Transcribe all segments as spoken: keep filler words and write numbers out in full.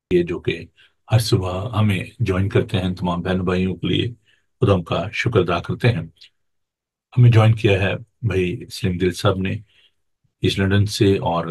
ये जो कि हर सुबह हमें ज्वाइन करते हैं, तमाम बहन भाइयों के लिए खुदा उनका शुक्र अदा करते हैं। हमें ज्वाइन किया है भाई सलीम दिल साहब ने ईस्ट लंदन से, और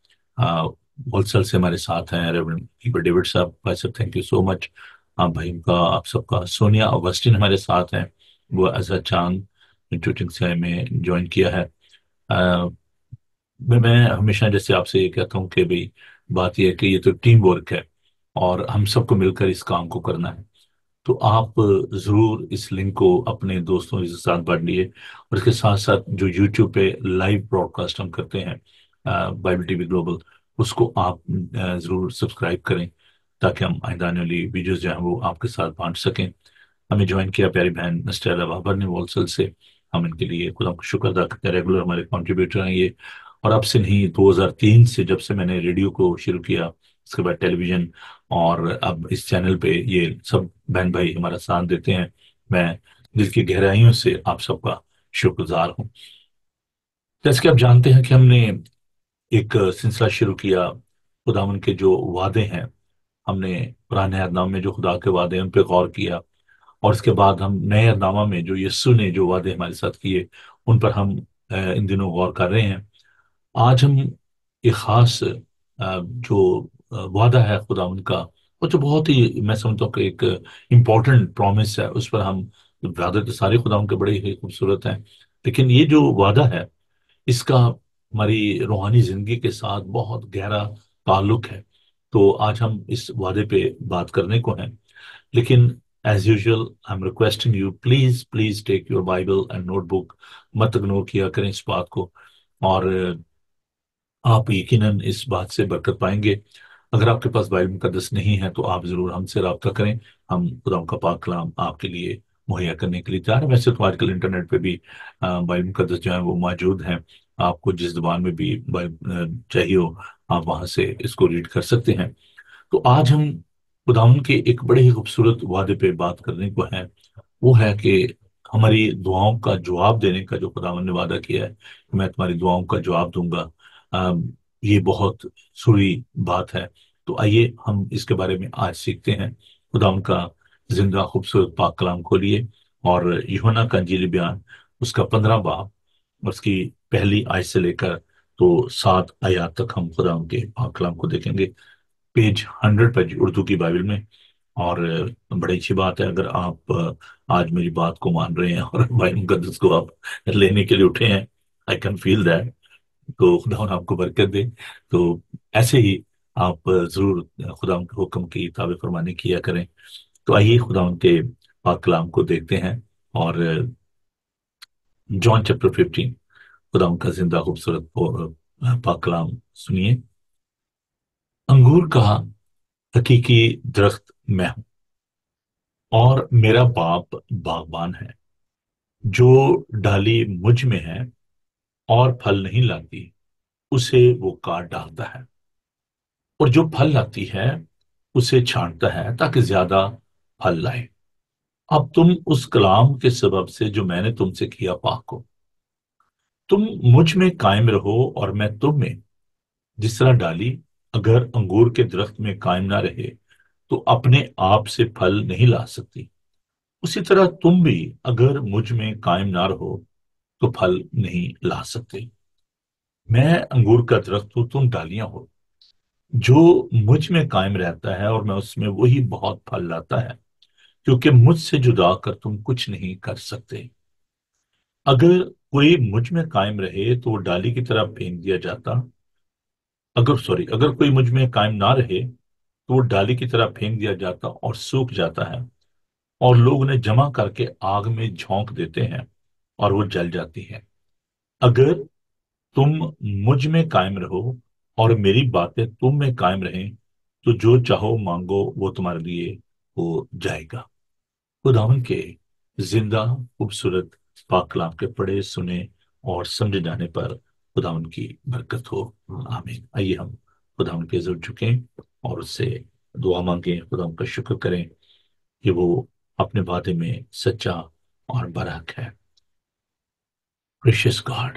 होलसेल से हमारे साथ हैं रेवरेंड इब्राहिम डेविड साहब। भाई साहब थैंक यू सो मच। आप भाई का आप सबका। सोनिया अगस्टिन हमारे साथ हैं, वो एजा चांद ट्यूटिंग से हमें ज्वाइन किया है। अ, मैं मैं हमेशा जैसे आपसे ये कहता हूँ कि भाई बात यह है कि ये तो टीम वर्क है और हम सबको मिलकर इस काम को करना है। तो आप जरूर इस लिंक को अपने दोस्तों के साथ बांटिए, और इसके साथ साथ जो यूट्यूब पे लाइव ब्रॉडकास्ट हम करते हैं बाइबल टीवी ग्लोबल, उसको आप अ, जरूर सब्सक्राइब करें, ताकि हम आइंदा आने वाली वीडियोस जो हैं वो आपके साथ बांट सकें। हमें ज्वाइन किया प्यारी बहन स्टेला बाबर ने वॉलसल से। हम इनके लिए खुदा का शुक्र अदा करते हैं, रेगुलर हमारे कंट्रीब्यूटर हैं ये। और अब से नहीं, दो हज़ार तीन से जब से मैंने रेडियो को शुरू किया, उसके बाद टेलीविजन, और अब इस चैनल पे ये सब बहन भाई हमारा साथ देते हैं। मैं दिल की गहराइयों से आप सबका शुक्रगुजार हूँ। जैसे कि आप जानते हैं कि हमने एक सिलसिला शुरू किया, खुदावन के जो वादे हैं। हमने पुराने अहदनामे में जो खुदा के वादे हैं उन पे गौर किया, और उसके बाद हम नए अहदनामा में जो यीशु ने जो वादे हमारे साथ किए उन पर हम अ, इन दिनों गौर कर रहे हैं। आज हम एक खास अ, जो अ, वादा है खुदा उनका, और जो बहुत ही मैं समझता हूँ कि एक इम्पोर्टेंट प्रॉमिस है, उस पर हम, वादे तो सारे खुदा उनके बड़े ही खूबसूरत हैं, लेकिन ये जो वादा है इसका हमारी रूहानी जिंदगी के साथ बहुत गहरा ताल्लुक है। तो आज हम इस वादे पे बात करने को हैं, लेकिन as usual I am requesting you, please please take your Bible and notebook. मत इग्नोर किया करें इस बात को, और आप यकीनन इस बात से बरकत पाएंगे। अगर आपके पास बाइबल मुकद्दस नहीं है तो आप जरूर हमसे रब्ता करें। हम खुदा का पाक कलाम आपके लिए मुहैया करने के लिए तैयार हैं। वैसे तो आजकल इंटरनेट पे भी अ, बाइबल मुकद्दस जो है वो मौजूद हैं। आपको जिस जुबान में भी बाइबल अ, चाहिए हो, आप वहां से इसको रीड कर सकते हैं। तो आज हम खुदावन के एक बड़े ही खूबसूरत वादे पे बात करने को है। वो है कि हमारी दुआओं का जवाब देने का जो खुदावन ने वादा किया है कि मैं तुम्हारी दुआओं का जवाब दूंगा। अम, ये बहुत सुरी बात है। तो आइए हम इसके बारे में आज सीखते हैं। खुदावन का जिंदा खूबसूरत पाक कलाम खोलिए, और यूहन्ना का इंजीली बयान, उसका पंद्रह बाब, उसकी पहली आयत से लेकर तो सात आयत तक हम खुदावन के पाक कलाम को देखेंगे। पेज हंड्रेड पेज उर्दू की बाइबल में। और अ, बड़ी अच्छी बात है अगर आप अ, आज मेरी बात को मान रहे हैं और बाइबल मुकद्दस को आप लेने के लिए उठे हैं। I can feel that. तो खुदा आपको बरकत दे। तो ऐसे ही आप अ, जरूर खुदा के हुक्म की ताबे फरमानी किया करें। तो आइए खुदा उनके पाक कलाम को देखते हैं, और जॉन चैप्टर फिफ्टीन, खुदा उनका जिंदा खूबसूरत अ, पाक कलाम सुनिए। अंगूर का हकीकी दरख्त मैं हूं, और मेरा बाप बागबान है। जो डाली मुझ में है और फल नहीं लाती, उसे वो काट डालता है, और जो फल लाती है उसे छांटता है ताकि ज्यादा फल लाए। अब तुम उस कलाम के सबब से जो मैंने तुमसे किया पाक हो। तुम मुझ में कायम रहो और मैं तुम में। जिस तरह डाली अगर अंगूर के दरख्त में कायम ना रहे तो अपने आप से फल नहीं ला सकती, उसी तरह तुम भी अगर मुझ में कायम ना रहो तो फल नहीं ला सकते। मैं अंगूर का दरख्त हूं, तुम डालियां हो। जो मुझ में कायम रहता है और मैं उसमें, वही बहुत फल लाता है, क्योंकि मुझसे जुदा कर तुम कुछ नहीं कर सकते। अगर कोई मुझ में कायम रहे तो वो डाली की तरह फेंक दिया जाता, अगर सॉरी अगर कोई मुझ में कायम ना रहे तो वो डाली की तरह फेंक दिया जाता और सूख जाता है, और लोग उन्हें जमा करके आग में झोंक देते हैं और वो जल जाती है। अगर तुम मुझ में कायम रहो और मेरी बातें तुम में कायम रहें, तो जो चाहो मांगो वो तुम्हारे लिए हो जाएगा। खुदावन के जिंदा खूबसूरत पाक कलाम के पढ़े सुने और समझे जाने पर खुदावन की बरकत हो। आमीन। आइए हम खुदावन के जरूर झुकें और उससे दुआ मांगें, खुदावन का शुक्र करें कि वो अपने वादे में सच्चा और बरहक है। Precious God,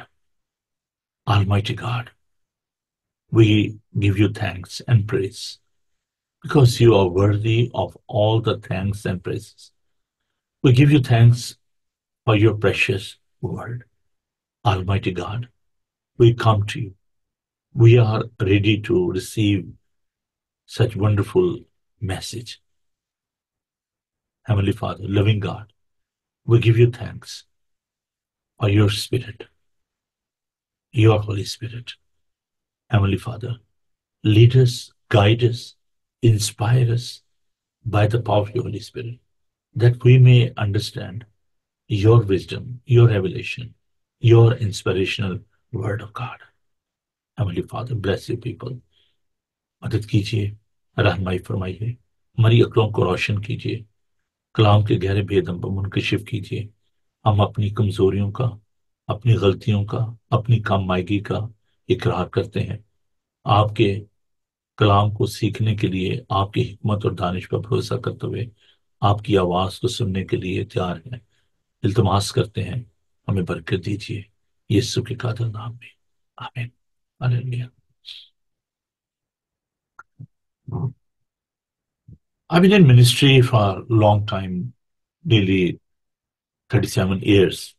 Almighty God, we give you thanks and praise because you are worthy of all the thanks and praises. We give you thanks for your precious word. Almighty God, we come to you. We are ready to receive such wonderful message. Heavenly Father, loving God, we give you thanks for your Spirit, your Holy Spirit. Heavenly Father, lead us, guide us, inspire us by the power of your Holy Spirit, that we may understand your wisdom, your revelation, your inspirational word of God. Heavenly Father, bless your people. मदद कीजिए, रहनुमाई फरमाइए, हमारी अक्लों को रोशन कीजिए, कलाम के गहरे भेद हम पर मुनकशिफ कीजिए। हम अपनी कमजोरियों का, अपनी गलतियों का, अपनी कामयाबी का इकरार करते हैं। आपके कलाम को सीखने के लिए, आपकी हिकमत और दानिश पर भरोसा करते हुए आपकी आवाज को सुनने के लिए तैयार हैं। इल्तमास करते हैं, हमें बरकत दीजिए यीशु के कादर नाम में, आमीन। Hallelujah. I've been in ministry for a long time, nearly thirty-seven years.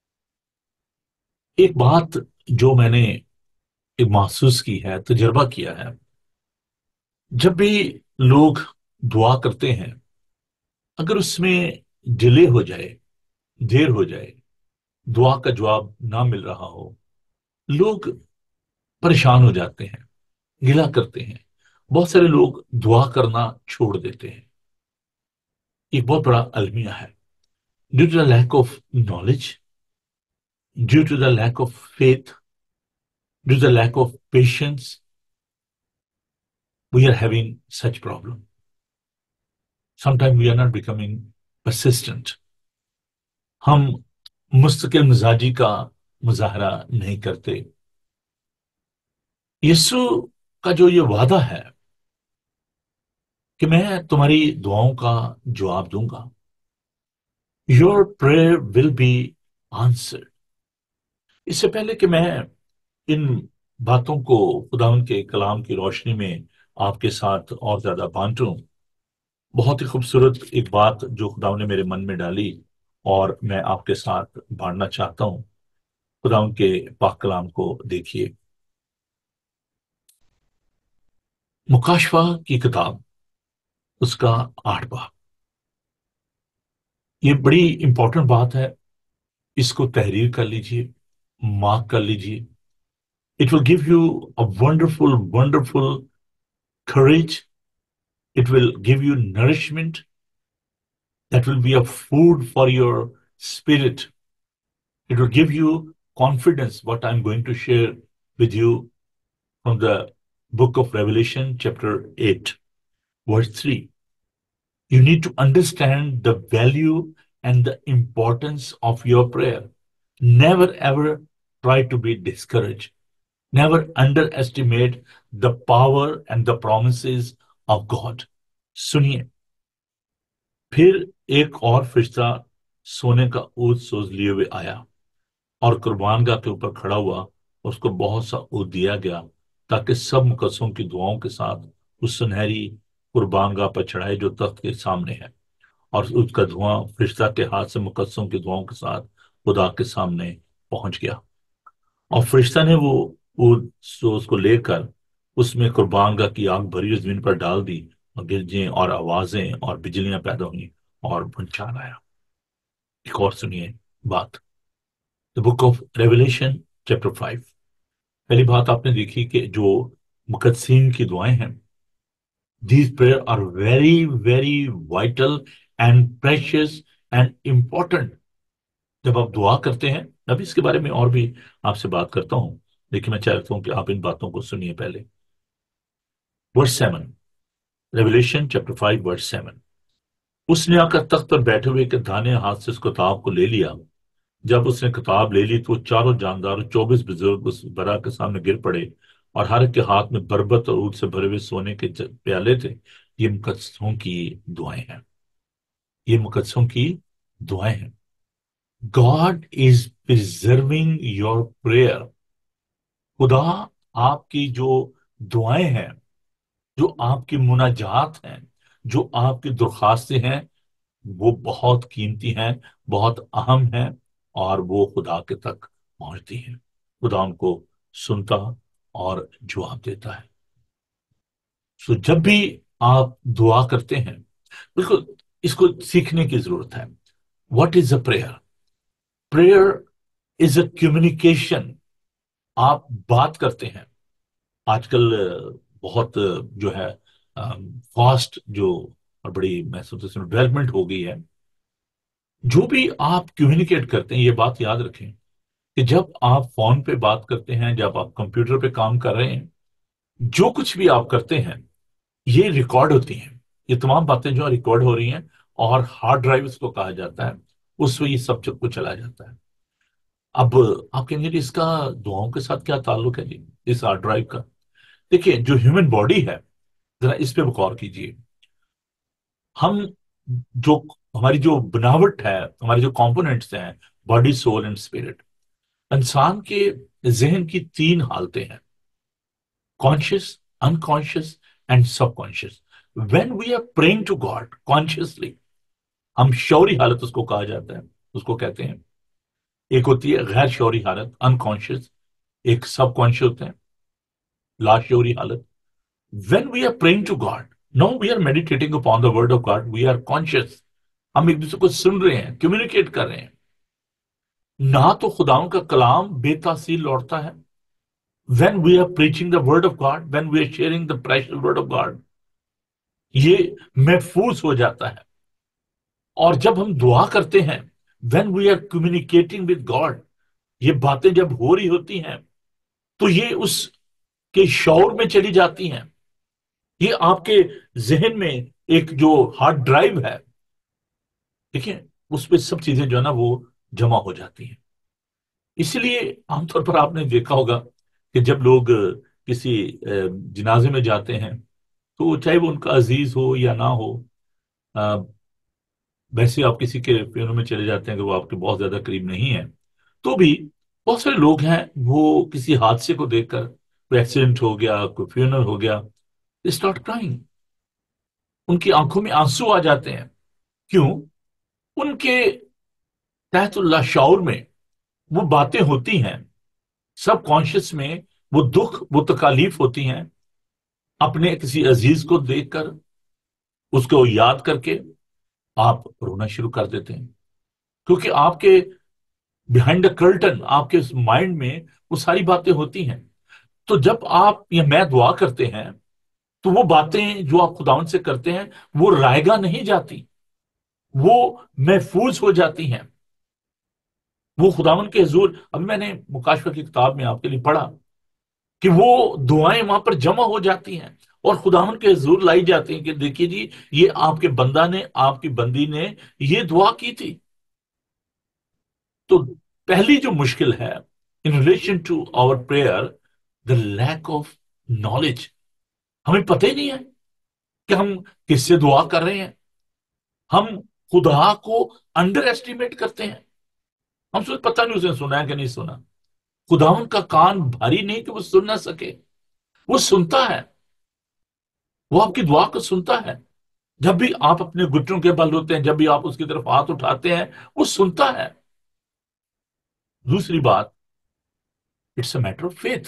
एक बात जो मैंने एक महसूस की है, तजर्बा किया है, जब भी लोग दुआ करते हैं, अगर उसमें डिले हो जाए, देर हो जाए, दुआ का जवाब ना मिल रहा हो, लोग परेशान हो जाते हैं, गिला करते हैं। बहुत सारे लोग दुआ करना छोड़ देते हैं। एक बहुत बड़ा अलमिया है। Due to the lack of knowledge, due to the lack of faith, due to the lack of patience, we are having such problem. Sometimes we are not becoming persistent. हम मुस्तकिल मिजाजी का मुजाहरा नहीं करते। यीशु का जो ये वादा है कि मैं तुम्हारी दुआओं का जवाब दूंगा, your prayer will be answered. इससे पहले कि मैं इन बातों को खुदावंद के कलाम की रोशनी में आपके साथ और ज्यादा बांटूं, बहुत ही खूबसूरत एक बात जो खुदावंद ने मेरे मन में डाली और मैं आपके साथ बांटना चाहता हूं। खुदावंद के पाक कलाम को देखिए, मुकाशवा की किताब, उसका आठ बाब। ये बड़ी इंपॉर्टेंट बात है, इसको तहरीर कर लीजिए, मार्क कर लीजिए। It will give you a wonderful wonderful courage. It will give you nourishment that will be a food for your spirit. It will give you confidence, what I'm going to share with you from the book of Revelation, chapter eight, verse three. You need to understand the value and the importance of your prayer. Never ever try to be discouraged. Never underestimate the power and the promises of God. सुनिए, फिर एक और फरिश्ता सोने का ऊद सोज लिए हुए आया और कुर्बानगाह के ऊपर खड़ा हुआ। उसको बहुत सा ऊद दिया गया ताकि सब मुकद्दसों की दुआओं के साथ उस सुनहरी कुर्बानगाह पर चढ़ाए जो तख्त के सामने है। और उसका धुआं फरिश्ता के हाथ से मुकद्दसों की दुआओं के साथ खुदा के सामने पहुंच गया। और फरिश्ता ने वो ऊद सोज को लेकर उसमें कुर्बानगाह की आग भरी जमीन पर डाल दी और गिरजें और आवाजें और बिजलियां पैदा हुई और भूचाल आया। एक और सुनिए बात, the book of Revelation chapter five. पहली बात आपने देखी कि जो मुकद्दसीन की दुआएं हैं, these prayer are very very vital and precious and important. जब आप दुआ करते हैं, अभी इसके बारे में और भी आपसे बात करता हूं, लेकिन मैं चाहता हूं कि आप इन बातों को सुनिए। पहले verse seven, Revelation chapter five verse seven. उसने आकर तख्त पर बैठे हुए के दाहिने हाथ से उस किताब को ले लिया। जब उसने किताब ले ली तो चारों जानदार और चौबीस बुजुर्ग उस बरा के सामने गिर पड़े और हर एक के हाथ में बरबत और ऊद से भरे हुए सोने के ज- प्याले थे। ये मुकद्दसों की दुआएं हैं, ये मुकद्दसों की दुआएं हैं। God is preserving your prayer. खुदा आपकी जो दुआएं हैं, جو آپ کی مناجات ہیں، جو آپ کی درخواستیں ہیں، وہ بہت قیمتی ہیں، بہت اہم ہیں، اور وہ خدا کے تک پہنچتی ہیں۔ خدا ان کو سنتا اور جواب دیتا ہے۔ سو جب بھی آپ دعا کرتے ہیں، بالکل اس کو سیکھنے کی ضرورت ہے۔ What is a prayer? Prayer is a communication. آپ بات کرتے ہیں۔ آج کل بہت جو ہے فاسٹ جو اور بڑی میں سمجھتا ہوں ڈیولپمنٹ ہو گئی ہے۔ جو بھی آپ کمیونیکیٹ کرتے ہیں، یہ بات یاد رکھیں کہ جب آپ فون پہ بات کرتے ہیں، جب آپ کمپیوٹر پہ کام کر رہے ہیں، جو کچھ بھی آپ کرتے ہیں یہ ریکارڈ ہوتی ہیں۔ یہ تمام باتیں جو ریکارڈ ہو رہی ہیں، اور ہارڈ ڈرائیو اس کو کہا جاتا ہے، اس میں یہ سب کو چلا جاتا ہے۔ اب آپ کہیں گے جی اس کا دعاؤں کے ساتھ کیا تعلق ہے جی اس ہارڈ ڈرائیو کا؟ دیکھیے، جو ہیومن باڈی ہے، ذرا اس پہ غور کیجیے۔ ہم جو ہماری جو بناوٹ ہے، ہمارے جو کمپوننٹس ہیں، باڈی، سول اینڈ اسپرٹ، انسان کے ذہن کی تین حالتیں ہیں: conscious, unconscious and subconscious. When we are praying to God consciously, ہم شعوری حالت اس کو کہا جاتا ہے، اس کو کہتے ہیں۔ ایک ہوتی ہے غیر شعوری حالت، انکانشیس، ایک سب کانشیس ہوتے ہیں، لا شعوری حالت۔ When we are praying to God, no we are meditating upon the word of God, we are conscious, ہم ایک دوسرے کو سن رہے ہیں، کمیونیکیٹ کر رہے ہیں۔ نہ تو خداؤں کا کلام بے تاثیر لوٹتا ہے۔ When we are preaching the word of God, when we are sharing the precious word of God, یہ محفوظ ہو جاتا ہے۔ اور جب ہم دعا کرتے ہیں، when we are communicating with God, یہ باتیں جب ہو رہی ہوتی ہیں تو یہ اس کے شعور میں چلی جاتی ہیں۔ یہ آپ کے ذہن میں ایک جو ہارڈ ڈرائیو ہے، دیکھیں اس پہ سب چیزیں جو ہے نا وہ جمع ہو جاتی ہیں۔ اسی لیے عام طور پر آپ نے دیکھا ہوگا کہ جب لوگ کسی جنازے میں جاتے ہیں، تو چاہے وہ ان کا عزیز ہو یا نہ ہو، ویسے آپ کسی کے فیونر میں چلے جاتے ہیں کہ وہ آپ کے بہت زیادہ قریب نہیں ہیں، تو بھی بہت سارے لوگ ہیں وہ کسی حادثے کو دیکھ کر، کوئی ایکسیڈنٹ ہو گیا، کوئی فیونر ہو گیا، اسٹارٹ کرائنگ، ان کی آنکھوں میں آنسو آ جاتے ہیں۔ کیوں؟ ان کے تحت اللہ شعور میں وہ باتیں ہوتی ہیں، سب کانشیس میں وہ دکھ، وہ تکالیف ہوتی ہیں، اپنے کسی عزیز کو دیکھ کر، اس کو یاد کر کے آپ رونا شروع کر دیتے ہیں، کیونکہ آپ کے بیہائنڈ دا کرٹن، آپ کے مائنڈ میں وہ ساری باتیں ہوتی ہیں۔ تو جب آپ یا میں دعا کرتے ہیں تو وہ باتیں جو آپ خداوند سے کرتے ہیں وہ رائگاں نہیں جاتی، وہ محفوظ ہو جاتی ہیں، وہ خداوند کے حضور۔ اب میں نے مکاشفہ کی کتاب میں آپ کے لیے پڑھا کہ وہ دعائیں وہاں پر جمع ہو جاتی ہیں اور خداوند کے حضور لائی جاتی ہیں کہ دیکھیے جی، یہ آپ کے بندہ نے، آپ کی بندی نے یہ دعا کی تھی۔ تو پہلی جو مشکل ہے in relation to our prayer, the lack of knowledge, ہمیں پتہ ہی نہیں ہے کہ ہم کس سے دعا کر رہے ہیں۔ ہم خدا کو انڈر ایسٹیمیٹ کرتے ہیں، ہم سوچ پتہ نہیں اسے سنا ہے کہ نہیں سنا۔ خداوند کا کان بھاری نہیں کہ وہ سن نہ سکے، وہ سنتا ہے، وہ آپ کی دعا کو سنتا ہے۔ جب بھی آپ اپنے گھٹنوں کے بل ہوتے ہیں، جب بھی آپ اس کی طرف ہاتھ اٹھاتے ہیں، وہ سنتا ہے۔ دوسری بات، it's a matter of faith.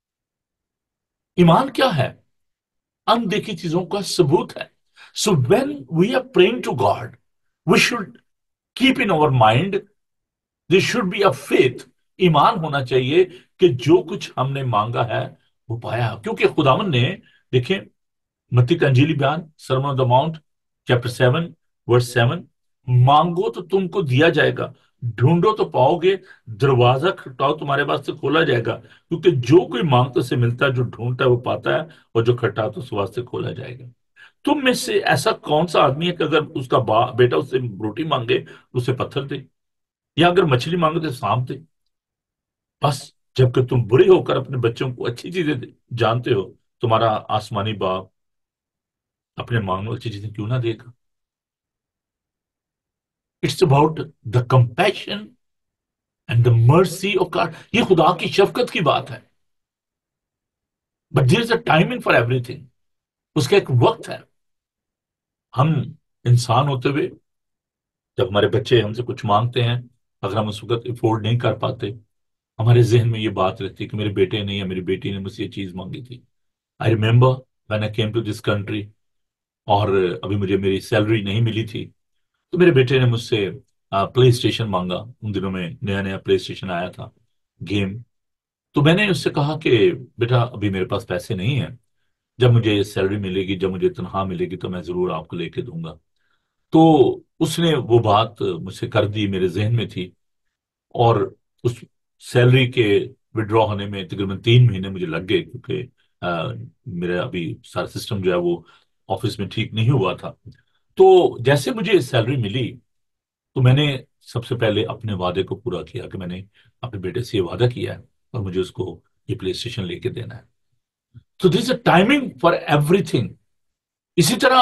ایمان کیا ہے؟ اندیکھی چیزوں کا ثبوت ہے۔ So when we are praying to God, we should keep in our mind, there should be a faith, ایمان ہونا چاہیے کہ جو کچھ ہم نے مانگا ہے وہ پایا، کیونکہ خداوند نے، دیکھیں متی کا انجیلی بیان، sermon on the Mount, chapter seven verse seven, مانگو تو تم کو دیا جائے گا، ڈھونڈو تو پاؤ گے، دروازہ کھٹکاؤ تمہارے پاس سے کھولا جائے گا، کیونکہ جو کوئی مانگتا سے ملتا ہے، جو ڈھونڈتا ہے وہ پاتا ہے، اور جو کھٹا تو اس واسطے کھولا جائے گا۔ تم میں سے ایسا کون سا آدمی ہے کہ اگر اس کا با بیٹا اس سے روٹی مانگے اسے پتھر دے، یا اگر مچھلی مانگے تو سانپ دے؟ بس جبکہ تم برے ہو کر اپنے بچوں کو اچھی چیزیں جانتے ہو، تمہارا آسمانی باپ اپنے مانگنے اچھی چیزیں کیوں نہ دے گا؟ It's about the compassion and the mercy of God, یہ خدا کی شفقت کی بات ہے۔ But there is a timing for everything. اس کا ایک وقت ہے. ہم انسان ہوتے ہوئے جب ہمارے بچے ہم سے کچھ مانگتے ہیں، اگر ہم اس وقت افورڈ نہیں کر پاتے، ہمارے ذہن میں یہ بات رہتی ہے کہ میرے بیٹے نے یا میری بیٹی نے مجھ سے یہ چیز مانگی تھی. I remember when I came to this country, اور ابھی مجھے میری سیلری نہیں ملی تھی، تو میرے بیٹے نے مجھ سے پلے اسٹیشن مانگا. ان دنوں میں نیا نیا پلے اسٹیشن آیا تھا، گیم. تو میں نے اس سے کہا کہ بیٹا ابھی میرے پاس پیسے نہیں ہیں، جب مجھے سیلری ملے گی، جب مجھے تنخواہ ملے گی تو میں ضرور آپ کو لے کے دوں گا. تو اس نے وہ بات مجھ سے کر دی، میرے ذہن میں تھی. اور اس سیلری کے وڈرا ہونے میں تقریباً تین مہینے مجھے لگ گئے، کیونکہ آ، میرا ابھی سارا سسٹم جو ہے وہ آفس میں ٹھیک نہیں ہوا تھا. تو جیسے مجھے سیلری ملی، تو میں نے سب سے پہلے اپنے وعدے کو پورا کیا کہ میں نے اپنے بیٹے سے یہ وعدہ کیا ہے اور مجھے اس کو یہ پلے اسٹیشن لے کے دینا ہے. تو this a timing for everything. اسی طرح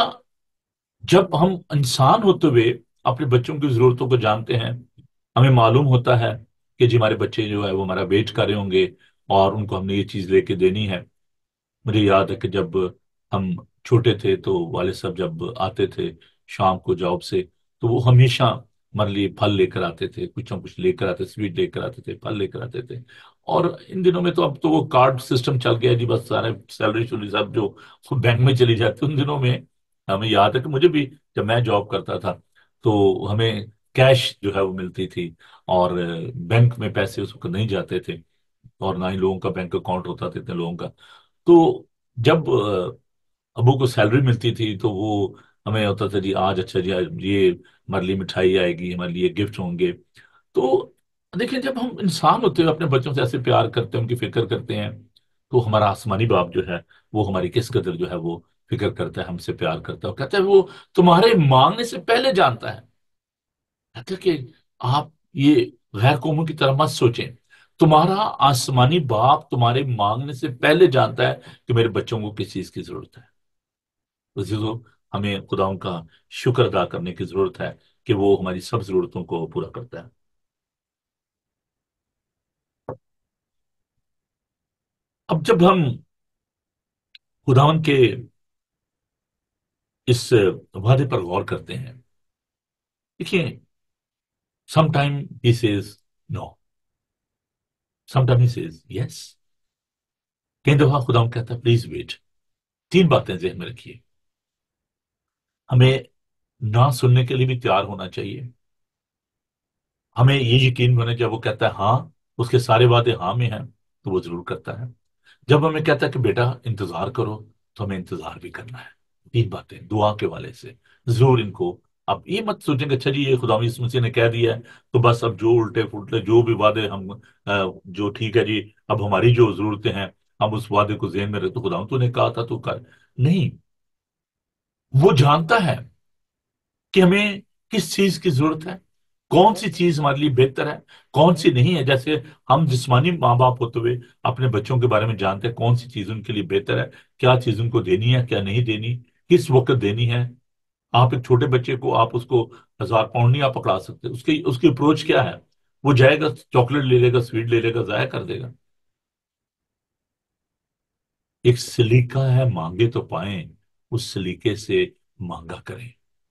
جب ہم انسان ہوتے ہوئے اپنے بچوں کی ضرورتوں کو جانتے ہیں، ہمیں معلوم ہوتا ہے کہ جی ہمارے بچے جو ہے وہ ہمارا ویٹ کر رہے ہوں گے اور ان کو ہم نے یہ چیز لے کے دینی ہے. مجھے یاد ہے کہ جب ہم چھوٹے تھے تو والد صاحب جب آتے تھے شام کو جاب سے، تو وہ ہمیشہ ہمارے لیے پھل لے کر آتے تھے، کچھ نہ کچھ لے کر آتے، سویٹ لے کر آتے تھے، پھل لے کر آتے تھے. اور ان دنوں میں تو اب تو وہ کارڈ سسٹم چل گیا جی، بس سارے سیلری سوری سب جو بینک میں چلی جاتی. ان دنوں میں ہمیں یاد ہے کہ مجھے بھی جب میں جاب کرتا تھا تو ہمیں کیش جو ہے وہ ملتی تھی، اور بینک میں پیسے اس وقت نہیں جاتے تھے، اور نہ ہی لوگوں کا بینک اکاؤنٹ ہوتا تھا اتنے لوگوں کا. تو جب آ، ابو کو سیلری ملتی تھی تو وہ ہمیں ہوتا تھا جی آج اچھا جی آج یہ ہمارے لیے مٹھائی آئے گی، ہمارے لیے گفٹ ہوں گے. تو دیکھیں جب ہم انسان ہوتے ہوئے اپنے بچوں سے ایسے پیار کرتے ہیں، ان کی فکر کرتے ہیں، تو ہمارا آسمانی باپ جو ہے وہ ہماری کس قدر جو ہے وہ فکر کرتا ہے، ہم سے پیار کرتا ہے. اور کہتا ہے وہ تمہارے مانگنے سے پہلے جانتا ہے. کہتا ہے کہ آپ یہ غیر قوموں کی طرح مت سوچیں، تمہارا آسمانی باپ تمہارے مانگنے سے پہلے جانتا ہے کہ میرے بچوں کو کس چیز کی ضرورت ہے. عزیزو، ہمیں خداؤں کا شکر ادا کرنے کی ضرورت ہے کہ وہ ہماری سب ضرورتوں کو پورا کرتا ہے. اب جب ہم خداون کے اس وعدے پر غور کرتے ہیں، دیکھیے sometime he says no, sometime he says yes. کئی دفعہ خداون کہتا ہے پلیز ویٹ. تین باتیں ذہن میں رکھیے. ہمیں نہ سننے کے لیے بھی تیار ہونا چاہیے. ہمیں یہ یقین ہونا چاہیے وہ کہتا ہے ہاں، اس کے سارے وعدے ہاں میں ہیں، تو وہ ضرور کرتا ہے. جب ہمیں کہتا ہے کہ بیٹا انتظار کرو، تو ہمیں انتظار بھی کرنا ہے. تین باتیں دعا کے والے سے ضرور ان کو. اب یہ مت سوچیں کہ اچھا جی یہ خدا یسوع مسیح نے کہہ دیا ہے تو بس اب جو الٹے پھلٹے جو بھی وعدے ہم آ، جو ٹھیک ہے جی اب ہماری جو ضرورتیں ہیں ہم اس وعدے کو ذہن میں رکھ، تو خدا تو نے کہا تھا تو کر. نہیں، وہ جانتا ہے کہ ہمیں کس چیز کی ضرورت ہے، کون سی چیز ہمارے لیے بہتر ہے، کون سی نہیں ہے. جیسے ہم جسمانی ماں باپ ہوتے ہوئے اپنے بچوں کے بارے میں جانتے ہیں کون سی چیز ان کے لیے بہتر ہے، کیا چیز ان کو دینی ہے کیا نہیں دینی، کس وقت دینی ہے. آپ ایک چھوٹے بچے کو آپ اس کو ہزار پاؤنڈ نہیں آپ پکڑا سکتے. اس کی اس کی اپروچ کیا ہے؟ وہ جائے گا چاکلیٹ لے لے گا، سویٹ لے لے گا، ضائع کر دے گا. ایک سلیقہ ہے مانگے تو پائیں، اس سلیقے سے مانگا کریں.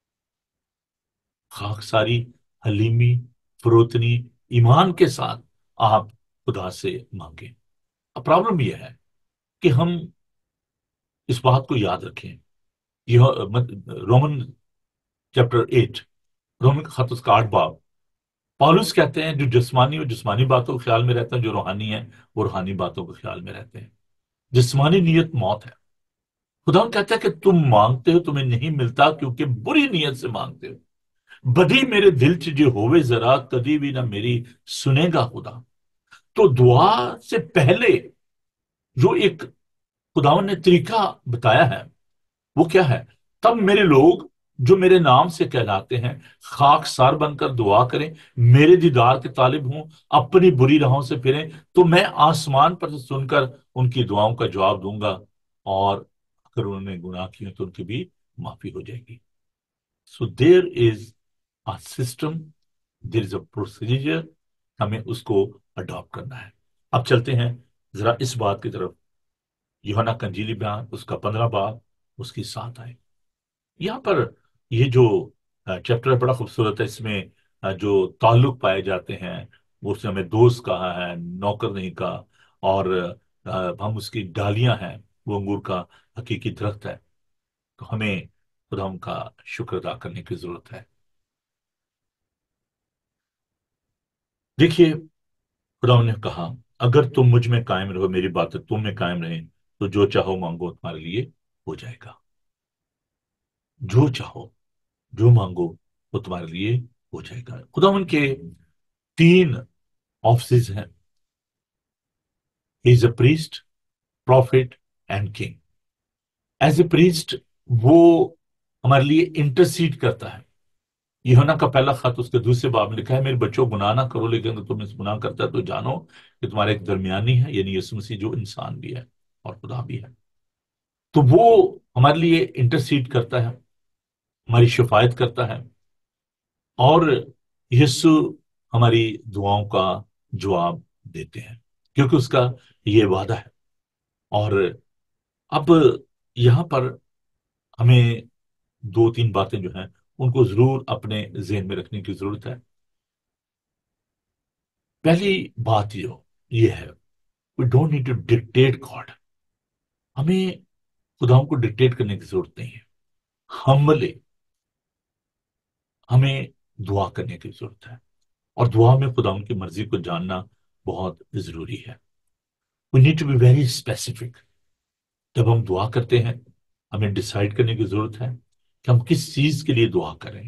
خاکساری، حلیمی، فروتنی، ایمان کے ساتھ آپ خدا سے مانگیں. اب پرابلم یہ ہے کہ ہم اس بات کو یاد رکھیں. یہ رومن چیپٹر ایٹ، رومن کا خط اس کا آٹھ باب، پالوس کہتے ہیں جو جسمانی اور جسمانی باتوں کے خیال میں رہتے ہیں، جو روحانی ہیں وہ روحانی باتوں کے خیال میں رہتے ہیں. جسمانی نیت موت ہے. خدا کہتا ہے کہ تم مانگتے ہو تمہیں نہیں ملتا کیونکہ بری نیت سے مانگتے ہو. بدی میرے دل چ جو ہوئے ذرا کدی بھی نہ میری سنے گا خدا. تو دعا سے پہلے جو ایک خداوند نے طریقہ بتایا ہے وہ کیا ہے؟ تب میرے لوگ جو میرے نام سے کہلاتے ہیں خاک سار بن کر دعا کریں، میرے دیدار کے طالب ہوں، اپنی بری راہوں سے پھریں، تو میں آسمان پر سے سن کر ان کی دعاؤں کا جواب دوں گا، اور اگر انہوں نے گناہ کیے تو ان کی بھی معافی ہو جائے گی. So there is a system, there is a procedure. ہمیں اس کو اڈاپٹ کرنا ہے. اب چلتے ہیں ذرا اس بات کی طرف. یوحنا کنجیلی بیان اس کا پندرہ باب اس کی ساتھ آئے. یہاں پر یہ جو چیپٹر بڑا خوبصورت ہے. اس میں آ، جو تعلق پائے جاتے ہیں وہ اس نے ہمیں دوست کہا ہے، نوکر نہیں کہا. اور آ، ہم اس کی ڈالیاں ہیں، وہ انگور کا حقیقی درخت ہے. تو ہمیں خدا ان کا شکر ادا کرنے کی ضرورت ہے. دیکھیے، خدا نے کہا اگر تم مجھ میں قائم رہو، میری باتیں تم میں قائم رہیں، تو جو چاہو مانگو تمہارے لیے ہو جائے گا. جو چاہو، جو مانگو وہ تمہارے لیے ہو جائے گا. خدا ان کے تین آفسز ہیں: he is a priest, prophet and king. As a priest وہ ہمارے لیے انٹرسیڈ کرتا ہے. یوحنا کا پہلا خط اس کے دوسرے باب میں لکھا ہے: میرے بچوں گناہ نہ کرو، لیکن اگر تم اس گناہ کرتا ہے تو جانو کہ تمہارے ایک درمیانی ہے، یعنی یسوع مسیح، جو انسان بھی ہے اور خدا بھی ہے. تو وہ ہمارے لیے انٹرسیڈ کرتا ہے، ہماری شفاعت کرتا ہے. اور یسوع ہماری دعاؤں کا جواب دیتے ہیں، کیونکہ اس کا یہ وعدہ ہے. اور اب یہاں پر ہمیں دو تین باتیں جو ہیں ان کو ضرور اپنے ذہن میں رکھنے کی ضرورت ہے. پہلی بات یہ یہ ہے: we don't need to dictate God. ہمیں خداؤں کو ڈکٹیٹ کرنے کی ضرورت نہیں ہے. ہمبلی ہمیں دعا کرنے کی ضرورت ہے، اور دعا میں خداؤں کی مرضی کو جاننا بہت ضروری ہے. We need to be very specific. جب ہم دعا کرتے ہیں ہمیں ڈیسائیڈ کرنے کی ضرورت ہے کہ ہم کس چیز کے لیے دعا کریں.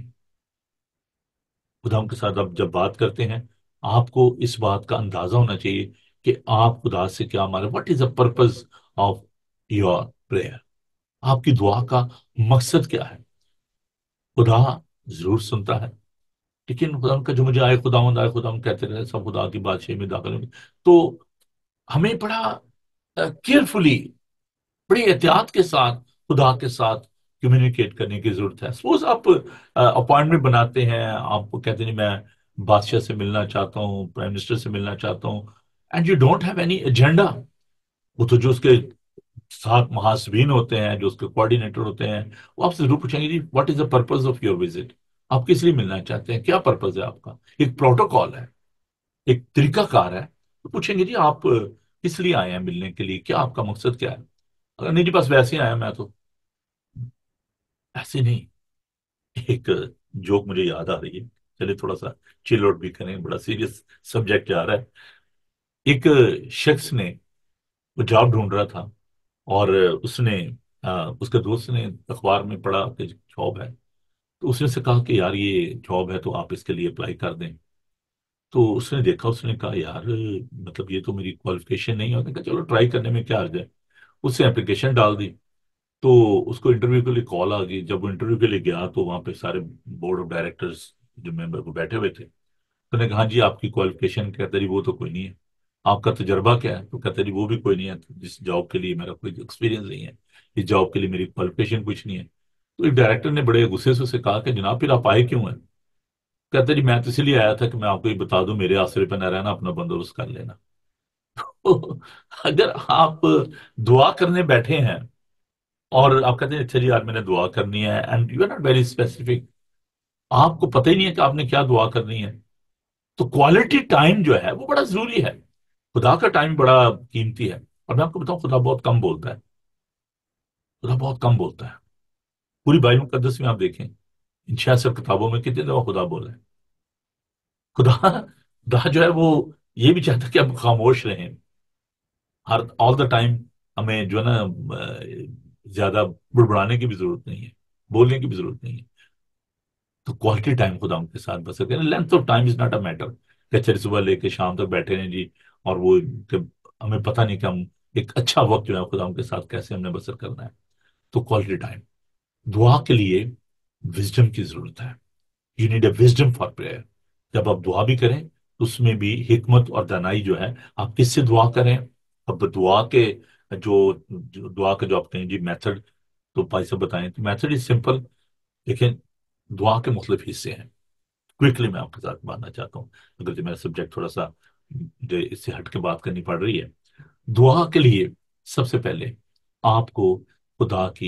خدا کے ساتھ آپ جب بات کرتے ہیں آپ کو اس بات کا اندازہ ہونا چاہیے کہ آپ خدا سے کیا مانگ رہے ہیں. What is the purpose of your prayer? آپ کی دعا کا مقصد کیا ہے؟ خدا ضرور سنتا ہے، لیکن خدا کا جو مجھے آئے خداوند آئے خداوند کہتے رہے سب خدا کی بادشاہی میں داخل ہوں گے. تو ہمیں بڑا کیئرفلی، بڑی احتیاط کے ساتھ خدا کے ساتھ کمیونیکیٹ کرنے کی ضرورت ہے. سپوز آپ اپوائنٹمنٹ بناتے ہیں، آپ کو کہتے ہیں میں بادشاہ سے ملنا چاہتا ہوں، پرائم منسٹر سے ملنا چاہتا ہوں، and you don't have any agenda. وہ تو جو اس کے ساتھ محاسبین ہوتے ہیں، جو اس کے کوآرڈینیٹر ہوتے ہیں، وہ آپ سے ضرور پوچھیں گے جی what is the purpose of your visit? آپ کس لیے ملنا چاہتے ہیں؟ کیا پرپز ہے آپ کا؟ ایک پروٹوکال ہے، ایک طریقہ کار ہے. تو پوچھیں گے جی آپ کس لیے آئے ہیں ملنے کے لیے، کیا آپ کا مقصد کیا ہے؟ اگر نہیں جی بس ویسے ہی آیا میں تو، ایسے نہیں. ایک جوک مجھے یاد آ رہی ہے، چلے تھوڑا سا چل آؤٹ بھی کریں، بڑا سیریس سبجیکٹ جا رہا ہے. ایک شخص نے وہ جاب ڈھونڈ رہا تھا، اور اس نے آ، اس کے دوست نے اخبار میں پڑھا کہ جاب ہے. تو اس نے سے کہا کہ یار یہ جاب ہے تو آپ اس کے لیے اپلائی کر دیں. تو اس نے دیکھا، اس نے کہا یار مطلب یہ تو میری کوالیفیکیشن نہیں ہے. اس نے کہا چلو ٹرائی کرنے میں کیا حرج ہے. اس نے اپلیکیشن ڈال دی. تو اس کو انٹرویو کے لیے کال آ گئی. جب وہ انٹرویو کے لیے گیا تو وہاں پہ سارے بورڈ آف ڈائریکٹرز جو ممبر وہ بیٹھے ہوئے تھے. تو نے کہا ہاں جی آپ کی کوالیفیکیشن، کہتا جی وہ تو کوئی نہیں ہے. آپ کا تجربہ کیا ہے؟ تو کہتا جی وہ بھی کوئی نہیں ہے. جس جاب کے لیے میرا کوئی ایکسپیرینس نہیں ہے، اس جاب کے لیے میری کوالیفیکیشن کچھ نہیں ہے. تو ایک ڈائریکٹر نے بڑے غصے سے اسے کہا کہ جناب پھر آپ آئے کیوں ہیں؟ کہتا جی میں تو اس لیے آیا تھا کہ میں آپ کو یہ بتا دوں میرے آسرے پہ نہ رہنا، اپنا بندوبست کر لینا. تو اگر آپ دعا کرنے بیٹھے ہیں اور آپ کہتے ہیں اچھا جی یار میں نے دعا کرنی ہے، and you are not very specific, آپ کو پتہ ہی نہیں ہے کہ آپ نے کیا دعا کرنی ہے، تو کوالٹی ٹائم جو ہے وہ بڑا ضروری ہے. خدا کا ٹائم بڑا قیمتی ہے. اور میں آپ کو بتاؤں خدا بہت کم بولتا ہے. خدا بہت کم بولتا ہے. پوری بائبل مقدس میں آپ دیکھیں ان چھیاسٹھ کتابوں میں کتنے دفعہ خدا بولا ہے. خدا خدا جو ہے وہ یہ بھی چاہتا ہے کہ ہم خاموش رہیں. ہر آل دا ٹائم ہمیں جو ہے نا زیادہ بڑبڑانے کی بھی ضرورت نہیں ہے، بولنے کی بھی ضرورت نہیں ہے. تو کوالٹی ٹائم خدا ان کے ساتھ بس سکتے ہیں. Length of time is not a matter کہ چلیے صبح لے کے شام تک بیٹھے رہیں جی، اور وہ کہ ہمیں پتہ نہیں کہ ہم ایک اچھا وقت جو ہے خدا ان کے ساتھ کیسے ہم نے بسر کرنا ہے. تو کوالٹی ٹائم. دعا کے لیے وزڈم کی ضرورت ہے. You need a wisdom for prayer. جب آپ دعا بھی کریں تو اس میں بھی حکمت اور دانائی جو ہے، آپ کس سے دعا کریں. اب دعا کے جو جو دعا کا جو آپ کہیں جی میتھڈ، تو بھائی صاحب بتائیں. تو میتھڈ از سمپل. لیکن دعا کے مختلف حصے ہیں. کوئکلی میں آپ کے ساتھ باننا چاہتا ہوں، اگر جو میرا سبجیکٹ تھوڑا سا جو اس سے ہٹ کے بات کرنی پڑ رہی ہے. دعا کے لیے سب سے پہلے آپ کو خدا کی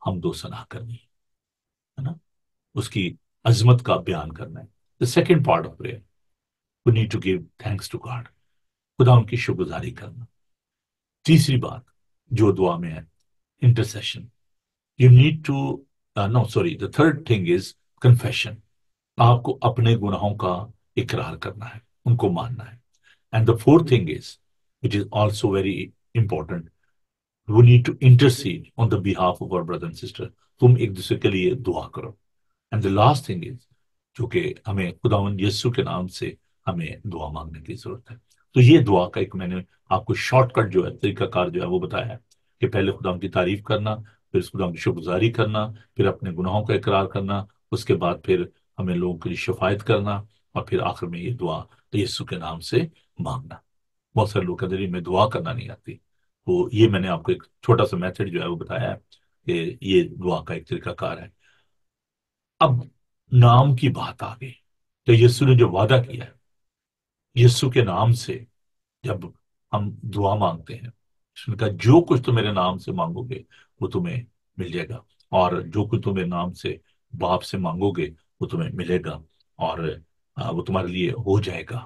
حمد و ثنا کرنی ہے نا، اس کی عظمت کا بیان کرنا ہے. The second part of prayer, we need to give thanks to God, خدا ان کی شکر گزاری کرنا. تیسری بات جو دعا میں ہے، intercession. You need to know sorry the third thing is confession. آپ کو اپنے گناہوں کا اقرار کرنا ہے، ان کو ماننا ہے. And the fourth thing is which is also very important, we need to intercede on the behalf of our brother and sister. تم ایک دوسرے کے لیے دعا کرو. And the last thing is, جو کہ ہمیں خداوند یسوع کے نام سے ہمیں دعا مانگنے کی ضرورت ہے. تو یہ دعا کا ایک میں نے آپ کو شارٹ کٹ جو ہے، طریقہ کار جو ہے وہ بتایا ہے کہ پہلے خدا کی تعریف کرنا، پھر اس خدا کی شکر گزاری کرنا، پھر اپنے گناہوں کا اقرار کرنا، اس کے بعد پھر ہمیں لوگوں کے لیے شفاعت کرنا، اور پھر آخر میں یہ دعا یسوع کے نام سے مانگنا. بہت سارے لوگ کہتے ہیں میں دعا کرنا نہیں آتی، تو یہ میں نے آپ کو ایک چھوٹا سا میتھڈ جو ہے وہ بتایا ہے کہ یہ دعا کا ایک طریقہ کار ہے. اب نام کی بات آ گئی تو یسوع نے جو وعدہ کیا ہے، یسوع کے نام سے جب ہم دعا مانگتے ہیں، اس نے کہا جو کچھ تم میرے نام سے مانگو گے وہ تمہیں مل جائے گا، اور جو کچھ تم میرے نام سے باپ سے مانگو گے وہ تمہیں ملے گا، اور آ، وہ تمہارے لیے ہو جائے گا.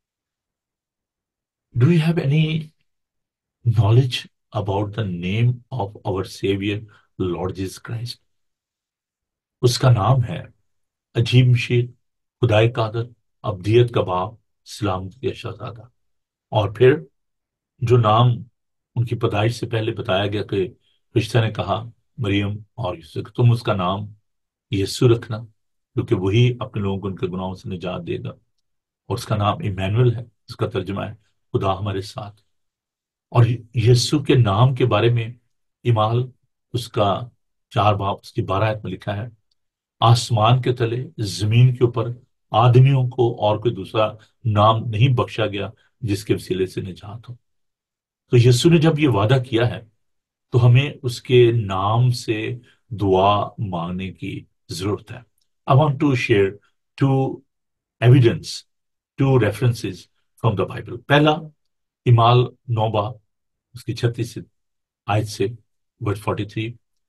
Do you have any knowledge about the name of our saviour Lord Jesus Christ? اس کا نام ہے عجیب مشیر، خدائے قادر، ابدیت کا باپ، سلامتی کا شہزادہ. اور پھر جو نام ان کی پیدائش سے پہلے بتایا گیا کہ رشتہ نے کہا مریم اور یوسف کہ تم اس کا نام یسوع رکھنا، کیونکہ وہی اپنے لوگوں کو ان کے گناہوں سے نجات دے گا. اور اس کا نام ایمینول ہے، اس کا ترجمہ ہے خدا ہمارے ساتھ. اور یسوع کے نام کے بارے میں ایمال اس کا چار باب اس کی بارہ آیت میں لکھا ہے، آسمان کے تلے زمین کے اوپر آدمیوں کو اور کوئی دوسرا نام نہیں بخشا گیا جس کے وسیلے سے نجات ہو. تو یسوع نے جب یہ وعدہ کیا ہے تو ہمیں اس کے نام سے دعا مانگنے کی ضرورت ہے. I want to share two evidence, two references from the Bible. پہلا امال نو باب اس کی چھتیس آیت سے ورس فورٹی تھری،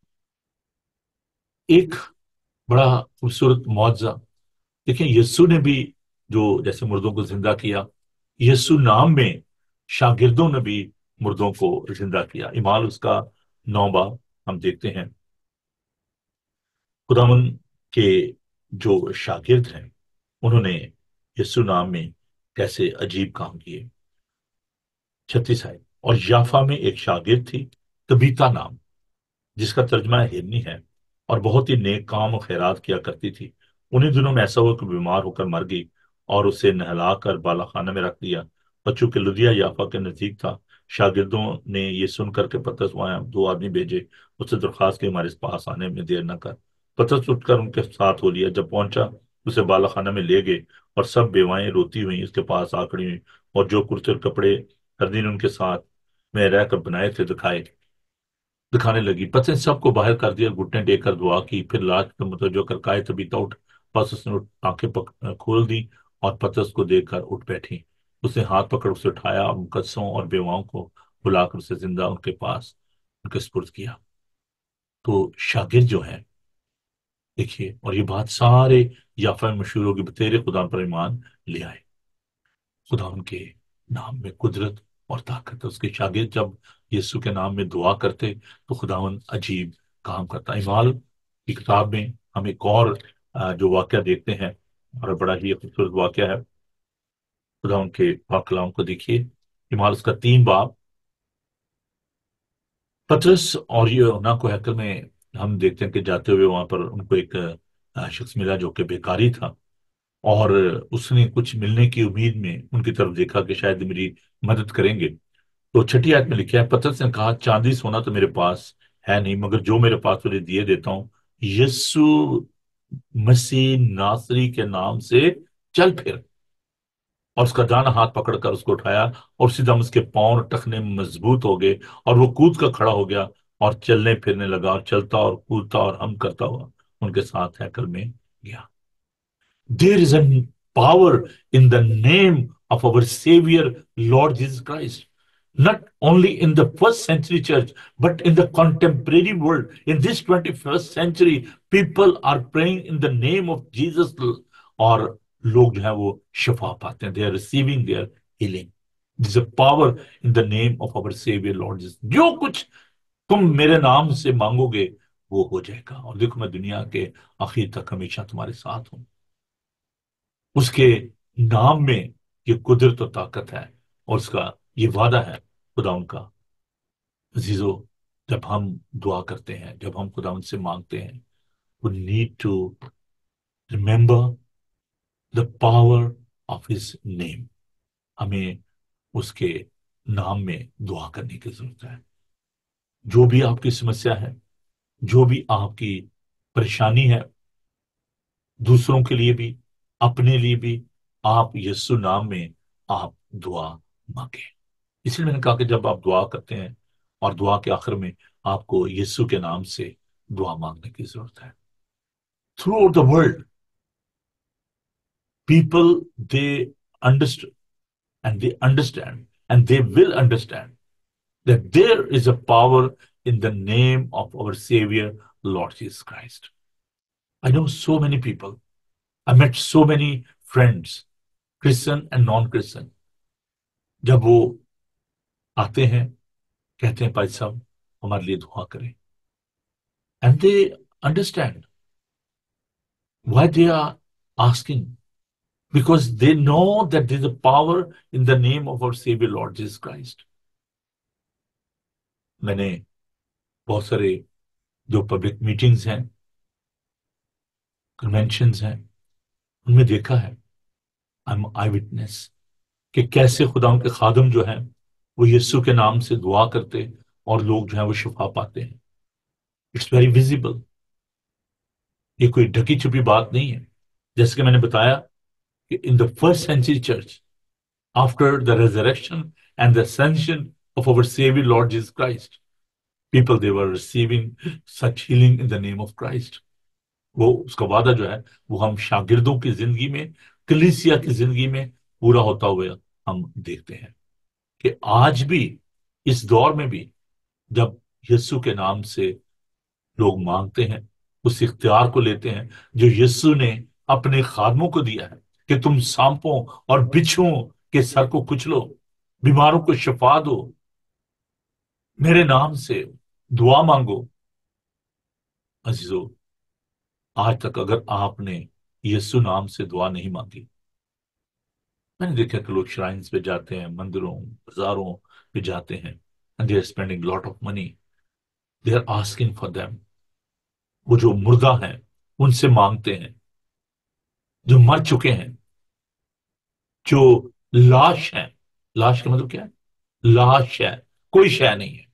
ایک بڑا خوبصورت معجزہ. دیکھیں یسوع نے بھی جو جیسے مردوں کو زندہ کیا، یسوع نام میں شاگردوں نے بھی مردوں کو زندہ کیا. امال اس کا نو باب ہم دیکھتے ہیں خداوند کے جو شاگرد ہیں انہوں نے یسوع نام میں کیسے عجیب کام کیے. چھتیس آئے، اور یافا میں ایک شاگرد تھی تبیتا نام، جس کا ترجمہ ہرنی ہے، اور بہت ہی نیک کام و خیرات کیا کرتی تھی. انہیں دنوں میں ایسا ہوا کہ بیمار ہو کر مر گئی، اور اسے نہلا کر بالا خانہ میں رکھ دیا. اور چونکہ لدیا یافا کے نزدیک تھا، شاگردوں نے یہ سن کر کے پترس وہاں دو آدمی بھیجے، اس سے درخواست کی ہمارے پاس آنے میں دیر نہ کر. پترس اٹھ کر ان کے ساتھ ہو لیا. جب پہنچا اسے بالا خانہ میں لے گئے، اور سب بیوائیں روتی ہوئیں اس کے پاس آ کھڑی ہوئیں، اور جو کرتے اور کپڑے ہر دن ان کے ساتھ میں رہ کر بنائے تھے دکھائے دکھانے لگی. پترس نے سب کو باہر کر دیا، گھٹنے ٹیک کر دعا کی، پھر لاج کا متوجہ کر کہا تبیتا اٹھ. بس اس نے اٹھ- آنکھیں پک- کھول دی اور پترس کو دیکھ کر اٹھ بیٹھی. اس نے ہاتھ پکڑ اسے اٹھایا اور مقدسوں اور بیواؤں کو بلا کر اسے زندہ ان کے پاس ان کے سپرد کیا. تو شاگرد جو ہیں دیکھیے، اور یہ بات سارے یافا میں مشہور ہوگی، تیرے خدا پر ایمان لے آئے. خدا ان کے نام میں قدرت اور طاقت ہے. اس کے شاگرد جب یسوع کے نام میں دعا کرتے تو خداوند عجیب کام کرتا. اعمال کی کتاب میں ہم ایک اور آ، جو واقعہ دیکھتے ہیں، اور بڑا ہی خوبصورت واقعہ ہے. خدا ان کے پاک کلام کو دیکھیے، اعمال اس کا تین باب. پطرس اور یوحنا کو ہیکل میں ہم دیکھتے ہیں کہ جاتے ہوئے وہاں پر ان کو ایک آ، شخص ملا جو کہ بیکاری تھا، اور اس نے کچھ ملنے کی امید میں ان کی طرف دیکھا کہ شاید میری مدد کریں گے. تو چھٹی آیت میں لکھا ہے، پترس نے کہا چاندی سونا تو میرے پاس ہے نہیں، مگر جو میرے پاس تجھے دیے دیتا ہوں، یسوع مسیح ناصری کے نام سے چل پھر. اور اس کا دانا ہاتھ پکڑ کر اس کو اٹھایا، اور اسی دم اس کے پاؤں اور ٹخنے مضبوط ہو گئے، اور وہ کود کر کھڑا ہو گیا اور چلنے پھرنے لگا، اور چلتا اور کودتا اور ہم کرتا ہوا ان کے ساتھ ہیکل میں گیا. There is a power in the name of our Savior, Lord Jesus Christ. not only in the first century church, but in the contemporary world. In this twenty-first century, people are praying in the name of Jesus, और लोग जो है वो शिफा पाते हैं. They are receiving their healing. There's a power in the name of our Savior Lord Jesus. जो कुछ तुम मेरे नाम से मांगोगे वो हो जाएगा, और देखो मैं दुनिया के आखिर तक हमेशा तुम्हारे साथ हूं. उसके नाम में ये कुदरत और ताकत है, और उसका ये वादा है खुदा उनका. अजीजों, जब हम दुआ करते हैं, जब हम खुदा उनसे मांगते हैं, we need to remember the power of his name. हमें उसके नाम में दुआ करने की जरूरत है. जो भी आपकी समस्या है, जो भी आपकी परेशानी है, दूसरों के लिए भी, अपने लिए भी, आप यीशु नाम में आप दुआ मांगे. इसलिए मैंने कहा कि जब आप दुआ करते हैं और दुआ के आखिर में आपको यीशु के नाम से दुआ मांगने की जरूरत है. Throughout the world, people they understood and they understand and they will understand that there is a power in the name of our Savior Lord Jesus Christ. I know so many people. I met so many friends, Christian and non-Christian. जब वो आते हैं, कहते हैं भाई साहब हमारे लिए दुआ करें, and they understand why they are asking, because they know that there is a power in the name of our Savior Lord Jesus Christ. मैंने बहुत सारे जो पब्लिक मीटिंग्स हैं, कन्वेंशंस हैं, उनमें देखा है, आई एम आई विटनेस, कि कैसे खुदा के खादम जो हैं वो यीशु के नाम से दुआ करते और लोग जो हैं वो शिफा पाते हैं. It's very visible. ये कोई ढकी छुपी बात नहीं है. जैसे कि मैंने बताया कि in the first century church, after the resurrection and the ascension of our Savior Lord Jesus Christ, people they were receiving such healing in the name of Christ. वो उसका वादा जो है वो हम शागिर्दों की जिंदगी में, कलीसिया की जिंदगी में पूरा होता हुआ हम देखते हैं कि आज भी इस दौर में भी जब यीशु के नाम से लोग मांगते हैं, उस इख्तियार को लेते हैं जो यीशु ने अपने खादमों को दिया है कि तुम सांपों और बिच्छुओं के सर को कुचलो, बीमारों को शिफा दो, मेरे नाम से दुआ मांगो. अजीजों, आज तक अगर आपने यीशु नाम से दुआ नहीं मांगी, मैंने देखा कि लोग श्राइन्स पे जाते हैं, मंदिरों बाजारों पे जाते हैं, and they are spending lot of money, they are asking for them. वो जो मुर्दा हैं उनसे मांगते हैं, जो मर चुके हैं, जो लाश हैं. लाश का मतलब क्या है? लाश है, कोई शय नहीं है.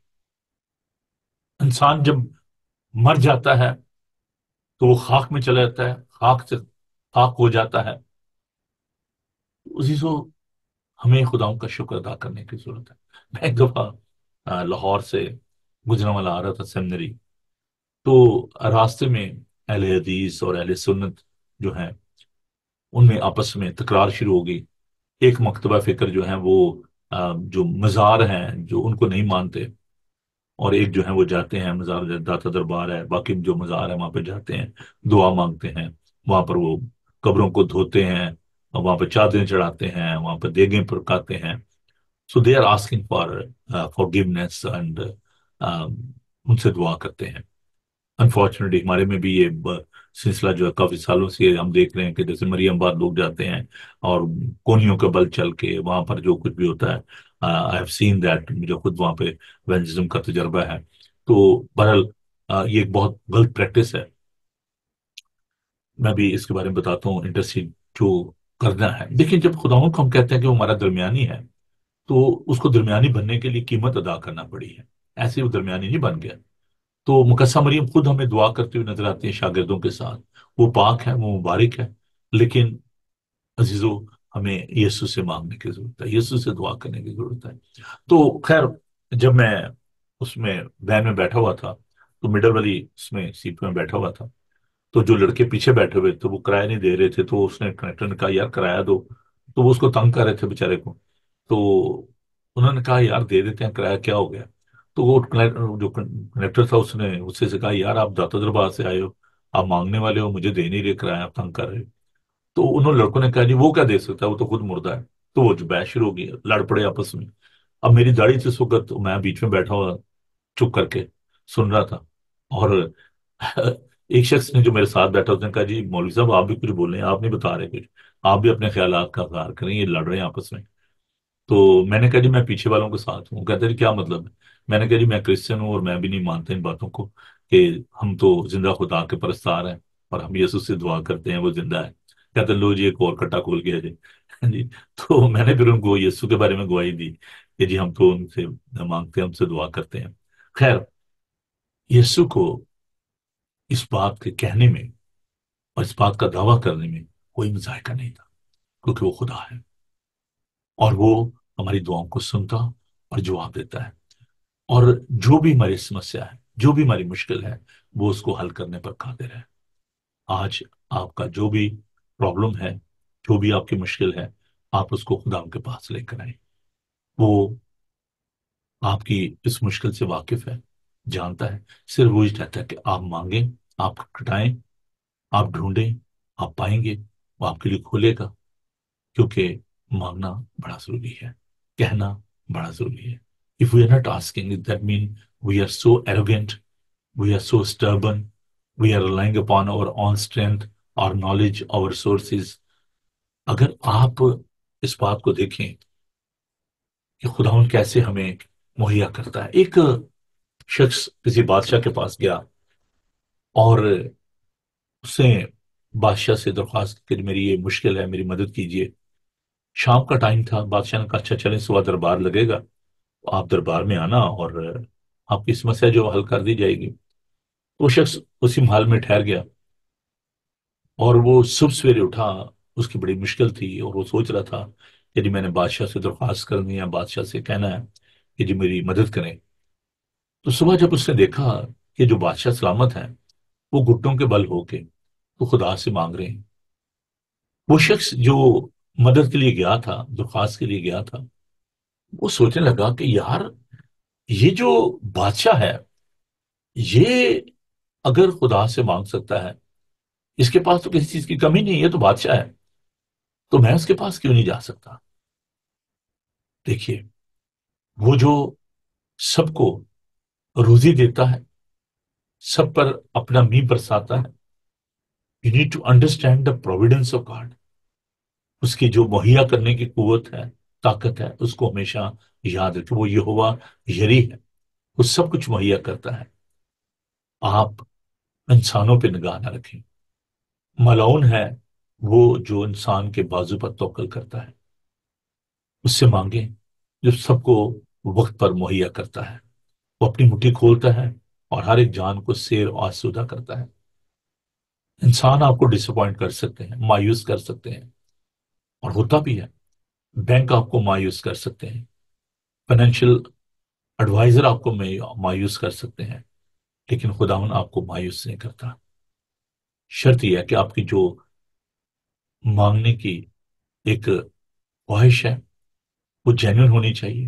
इंसान जब मर जाता है तो वो खाक में चला जाता है, खाक से खाक हो जाता है. उसी से हमें खुदाओं का शुक्र अदा करने की जरूरत है. मैं एक दफा अ, लाहौर से गुजरने वाला आ रहा था सेमिनरी, तो रास्ते में अहले हदीस और अहले सुन्नत जो हैं उनमें आपस में तकरार शुरू हो गई. एक मकतबा फिक्र जो है वो अ, जो मज़ार हैं जो उनको नहीं मानते, और एक जो है वो जाते हैं, मज़ार दाता दरबार है, बाकी जो मज़ार है वहां पे जाते हैं, दुआ मांगते हैं, वहां पर वो कब्रों को धोते हैं, और वहां पर चादरें चढ़ाते हैं, वहां पर देगें पकाते हैं. So they are asking for forgiveness and उनसे दुआ करते हैं. अनफॉर्चुनेटली हमारे में भी ये ब- सिलसिला जो है काफी सालों से हम देख रहे हैं कि जैसे मरियम बाद लोग जाते हैं और कोनियों के बल चल के वहां पर जो कुछ भी होता है, आई हैव सीन दैट, मुझे खुद वहां पे इवेंजलिज्म का तजर्बा है. तो बहरहाल अ, ये एक बहुत गलत प्रैक्टिस है. मैं भी इसके बारे में बताता हूँ. इंटरसीड जो करना है, लेकिन जब खुदावंद को हम कहते हैं कि वो हमारा दरमियानी है, तो उसको दरमियानी बनने के लिए कीमत अदा करना पड़ी है. ऐसे ही वो दरमियानी नहीं बन गया. तो मुकस्सा मरियम खुद हमें दुआ करती हुई नजर आती है शागिर्दों के साथ. वो पाक है, वो मुबारक है, लेकिन अजीजों हमें यीशु से मांगने की जरूरत है, यीशु से दुआ करने की जरूरत है. तो खैर, जब मैं उसमें वैन में बैठा हुआ था, तो मिडल वाली उसमें सीट में बैठा हुआ था, तो जो लड़के पीछे बैठे हुए थे वो किराया नहीं दे रहे थे, तो उसने कनेक्टर ने कहा यार किराया दो. तो वो उसको तंग कर रहे थे बेचारे को. तो انہوں نے کہا یار دے دیتے ہیں کرایہ، کیا ہو گیا؟ تو وہ کنیکٹ- جو کنیکٹر تھا اس نے اس سے کہا یار آپ داتا دربار سے آئے ہو، آپ مانگنے والے ہو، مجھے دے نہیں رہے کرایہ، آپ تنگ کر رہے ہو۔ تو انہوں لڑکوں نے کہا جی وہ کیا دے سکتا ہے، وہ تو خود مردہ ہے۔ تو وہ جو بحث شروع ہو گئی، لڑ پڑے آپس میں۔ اب میری داڑھی سے سکت، تو میں بیچ میں بیٹھا ہوا چپ کر کے سن رہا تھا، اور ایک شخص نے جو میرے ساتھ بیٹھا اس نے کہا جی مولوی صاحب آپ بھی کچھ بول رہے ہیں، آپ نہیں بتا رہے کچھ، آپ بھی اپنے خیالات کا اظہار کریں، یہ لڑ رہے ہیں آپس میں۔ تو میں نے کہا جی میں پیچھے والوں کے ساتھ ہوں۔ کہتے ہیں کیا مطلب ہے؟ میں نے کہا جی میں کرسچن ہوں اور میں بھی نہیں مانتا ان باتوں کو کہ ہم تو زندہ خدا کے پرستار ہیں اور ہم یسوع سے دعا کرتے ہیں وہ زندہ ہے۔ کہتے ہیں لو جی ایک اور کٹا کھول گیا جی جی۔ تو میں نے پھر ان کو یسوع کے بارے میں گواہی دی کہ جی ہم تو ان سے مانگتے ہیں، ہم سے دعا کرتے ہیں۔ خیر، یسوع کو اس بات کے کہنے میں اور اس بات کا دعویٰ کرنے میں کوئی مذائقہ نہیں تھا، کیونکہ وہ خدا ہے اور وہ ہماری دعاؤں کو سنتا اور جواب دیتا ہے، اور جو بھی ہماری سمسیا ہے، جو بھی ہماری مشکل ہے، وہ اس کو حل کرنے پر قادر ہے۔ آج آپ کا جو بھی پرابلم ہے، جو بھی آپ کی مشکل ہے، آپ اس کو خدا کے پاس لے کر آئیں۔ وہ آپ کی اس مشکل سے واقف ہے، جانتا ہے، صرف وہی چاہتا ہے کہ آپ مانگیں، آپ کٹائیں، آپ ڈھونڈیں، آپ پائیں گے، وہ آپ کے لیے کھولے گا، کیونکہ مانگنا بڑا ضروری ہے، کہنا بڑا ضروری ہے۔ If we are not asking, that means we are so arrogant, we are so stubborn, we are relying upon our own strength, our knowledge, our resources۔ اگر آپ اس بات کو دیکھیں کہ خداوند کیسے ہمیں مہیا کرتا ہے۔ ایک شخص کسی بادشاہ کے پاس گیا اور اس نے بادشاہ سے درخواست کی کہ میری یہ مشکل ہے، میری مدد کیجیے۔ شام کا ٹائم تھا، بادشاہ نے کہا اچھا چلیں صبح دربار لگے گا، آپ دربار میں آنا اور آپ کی سمسیا جو حل کر دی جائے گی۔ وہ شخص اسی محل میں ٹھہر گیا، اور وہ صبح سویرے اٹھا، اس کی بڑی مشکل تھی اور وہ سوچ رہا تھا کہ جی میں نے بادشاہ سے درخواست کرنی ہے، بادشاہ سے کہنا ہے کہ جی میری مدد کریں۔ تو صبح جب اس نے دیکھا کہ جو بادشاہ سلامت ہیں وہ گھٹنوں کے بل ہو کے تو خدا سے مانگ رہے ہیں، وہ شخص جو مدد کے لیے گیا تھا، درخواست کے لیے گیا تھا، وہ سوچنے لگا کہ یار یہ جو بادشاہ ہے، یہ اگر خدا سے مانگ سکتا ہے، اس کے پاس تو کسی چیز کی کمی نہیں ہے، یہ تو بادشاہ ہے، تو میں اس کے پاس کیوں نہیں جا سکتا؟ دیکھیے، وہ جو سب کو روزی دیتا ہے، سب پر اپنا می برساتا ہے، you need to understand the providence of God. اس کی جو مہیا کرنے کی قوت ہے، طاقت ہے، اس کو ہمیشہ یاد رکھیں، وہ یہوہ یری ہے، وہ سب کچھ مہیا کرتا ہے۔ آپ انسانوں پہ نگاہ نہ رکھیں، ملعون ہے وہ جو انسان کے بازو پر توکل کرتا ہے۔ اس سے مانگیں جو سب کو وقت پر مہیا کرتا ہے، وہ اپنی مٹھی کھولتا ہے اور ہر ایک جان کو سیر و آسودہ کرتا ہے۔ انسان آپ کو ڈس اپوائنٹ کر سکتے ہیں، مایوس کر سکتے ہیں، اور ہوتا بھی ہے۔ بینک آپ کو مایوس کر سکتے ہیں، فائنینشیل ایڈوائزر آپ کو مایوس کر سکتے ہیں، لیکن خداوند آپ کو مایوس نہیں کرتا۔ شرط یہ ہے کہ آپ کی جو مانگنے کی ایک خواہش ہے وہ جینوئن ہونی چاہیے،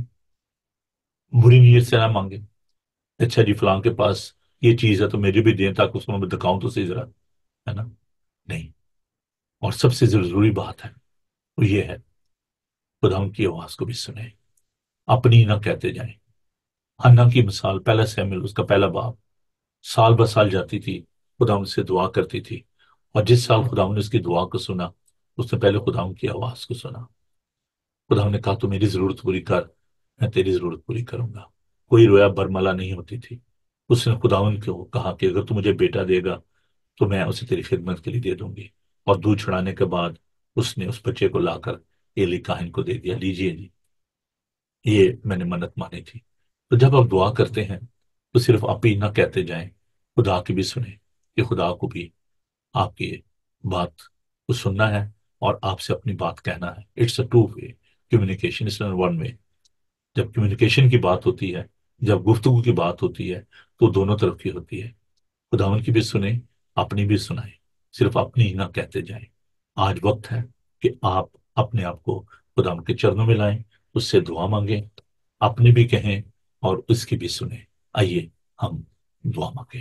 بری نیت سے نہ مانگے۔ اچھا جی فلاں کے پاس یہ چیز ہے تو میرے بھی دیں تاکہ اس کو میں دکھاؤں تو صحیح ذرا، ہے نا؟ نہیں۔ اور سب سے ضروری بات ہے وہ یہ ہے، خداوند کی آواز کو بھی سنیں، اپنی نہ کہتے جائیں۔ حنا کی مثال، پہلا سیموئیل اس کا پہلا باب، سال بہ سال جاتی تھی، خداوند سے دعا کرتی تھی، اور جس سال خداوند نے اس کی دعا کو سنا، اس نے پہلے خداوند کی آواز کو سنا۔ خداوند نے کہا تو میری ضرورت پوری کر، میں تیری ضرورت پوری کروں گا۔ کوئی رویا برملا نہیں ہوتی تھی۔ اس نے خداوند کو کہا کہ اگر تو مجھے بیٹا دے گا تو میں اسے تیری خدمت کے لیے دے دوں گی، اور دودھ چھڑانے کے بعد اس نے اس بچے کو لا کر ایلی کاہن کو دے دیا، لیجیے جی، یہ میں نے منت مانی تھی۔ تو جب آپ دعا کرتے ہیں تو صرف آپ ہی نہ کہتے جائیں، خدا کی بھی سنیں، کہ خدا کو بھی آپ کی بات کو سننا ہے اور آپ سے اپنی بات کہنا ہے۔ It's a two way communication, is one way. جب کمیونیکیشن کی بات ہوتی ہے، جب گفتگو کی بات ہوتی ہے، تو دونوں طرف کی ہوتی ہے۔ خداوند کی بھی سنیں، اپنی بھی سنائیں، صرف اپنی ہی نہ کہتے جائیں۔ آج وقت ہے کہ آپ اپنے آپ کو خداوند کے چرنوں میں لائیں، اس سے دعا مانگیں، اپنے بھی کہیں اور اس کی بھی سنیں۔ آئیے ہم دعا مانگیں۔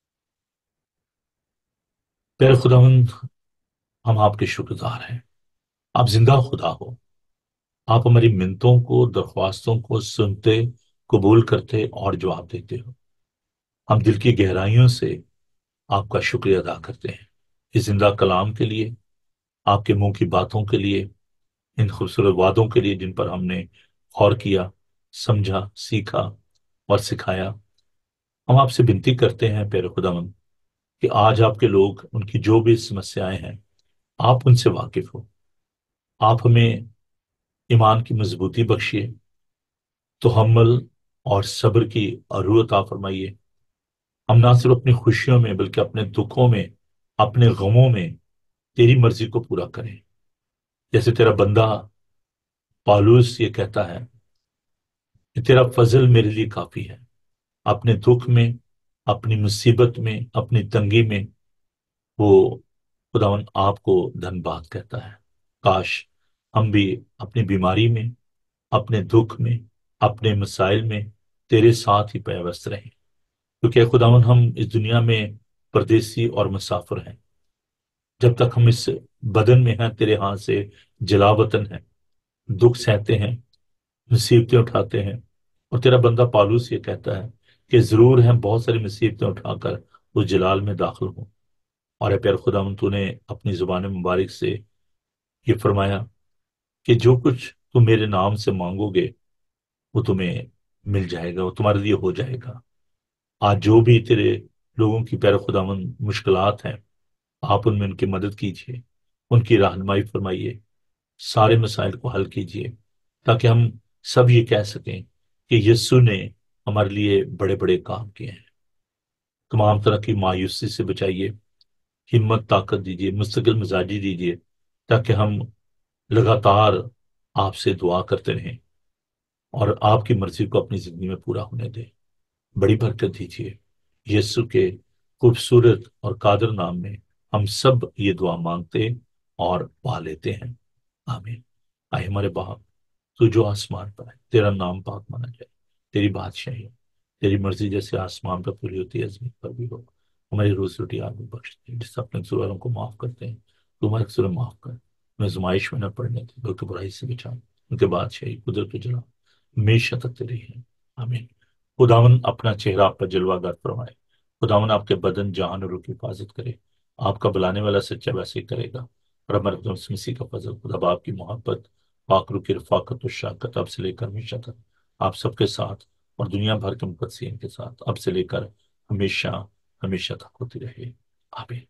پیر خداوند، ہم آپ کے شکر گزار ہیں۔ آپ زندہ خدا ہو، آپ ہماری منتوں کو، درخواستوں کو سنتے، قبول کرتے اور جواب دیتے ہو۔ ہم دل کی گہرائیوں سے آپ کا شکریہ ادا کرتے ہیں اس زندہ کلام کے لیے، آپ کے منہ کی باتوں کے لیے، ان خوبصورت وعدوں کے لیے جن پر ہم نے غور کیا، سمجھا، سیکھا اور سکھایا۔ ہم آپ سے بنتی کرتے ہیں پیر خداوند کہ آج آپ کے لوگ، ان کی جو بھی سمسیایں ہیں، آپ ان سے واقف ہو۔ آپ ہمیں ایمان کی مضبوطی بخشیے، تحمل اور صبر کی عروت عطا فرمائیے۔ ہم نہ صرف اپنی خوشیوں میں بلکہ اپنے دکھوں میں، اپنے غموں میں تیری مرضی کو پورا کریں۔ جیسے تیرا بندہ پالوس یہ کہتا ہے کہ تیرا فضل میرے لیے کافی ہے، اپنے دکھ میں، اپنی مصیبت میں، اپنی تنگی میں وہ خداوند آپ کو دھن باد کہتا ہے۔ کاش ہم بھی اپنی بیماری میں، اپنے دکھ میں، اپنے مسائل میں تیرے ساتھ ہی پیوست رہیں، کیونکہ خداوند ہم اس دنیا میں پردیسی اور مسافر ہیں۔ جب تک ہم اس بدن میں ہیں تیرے ہاں سے جلا وطن ہیں، دکھ سہتے ہیں، مصیبتیں اٹھاتے ہیں، اور تیرا بندہ پالوس یہ کہتا ہے کہ ضرور ہم بہت ساری مصیبتیں اٹھا کر اس جلال میں داخل ہوں۔ اور اے پیر خداوند، تو نے اپنی زبان مبارک سے یہ فرمایا کہ جو کچھ تم میرے نام سے مانگو گے وہ تمہیں مل جائے گا، وہ تمہارے لیے ہو جائے گا۔ آج جو بھی تیرے لوگوں کی پیر خداوند مشکلات ہیں، آپ ان میں ان کی مدد کیجیے، ان کی رہنمائی فرمائیے، سارے مسائل کو حل کیجیے، تاکہ ہم سب یہ کہہ سکیں کہ یسوع نے ہمارے لیے بڑے بڑے کام کیے ہیں۔ تمام طرح کی مایوسی سے بچائیے، ہمت طاقت دیجیے، مستقل مزاجی دیجیے، تاکہ ہم لگاتار آپ سے دعا کرتے رہیں اور آپ کی مرضی کو اپنی زندگی میں پورا ہونے دیں۔ بڑی برکت دیجیے، یسوع کے خوبصورت اور قادر نام میں ہم سب یہ دعا مانگتے اور پا لیتے ہیں، آمین۔ آئے ہمارے باپ، تو جو آسمان پر ہے، تیرا نام پاک مانا جائے، تیری بادشاہی ہو، تیری مرضی جیسے آسمان پر پوری ہوتی ہے زمین پر بھی ہو۔ ہماری روزی روٹی آج بھی بخش دے، جس سے اپنے قصور والوں کو معاف کرتے ہیں تو ہمارے قصور معاف کر، ہمیں زمائش میں نہ پڑنے دے بلکہ برائی سے بچا، ان کے بادشاہی، قدرت و جلال ہمیشہ تک تیری ہے، آمین۔ خداون اپنا چہرہ آپ پر جلوہ گر فرمائے، خداون آپ کے بدن جان اور روح کی حفاظت کرے، آپ کا بلانے والا سچا ویسے ہی کرے گا، اور ہمارے خدا مسیح کا فضل، خدا باپ کی محبت، پاک روح کی رفاقت و شاکت اب سے لے کر ہمیشہ تک آپ سب کے ساتھ اور دنیا بھر کے مقدسین کے ساتھ اب سے لے کر ہمیشہ ہمیشہ تک ہوتی رہے، آمین۔